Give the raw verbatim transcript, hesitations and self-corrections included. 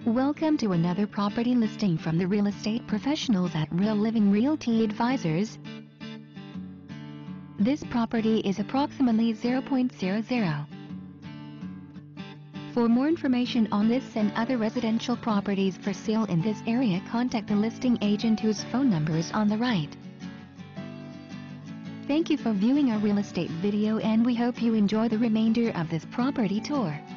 Welcome to another property listing from the real estate professionals at Real Living Realty Advisors. This property is approximately zero point zero zero. For more information on this and other residential properties for sale in this area, contact the listing agent whose phone number is on the right. Thank you for viewing our real estate video, and we hope you enjoy the remainder of this property tour.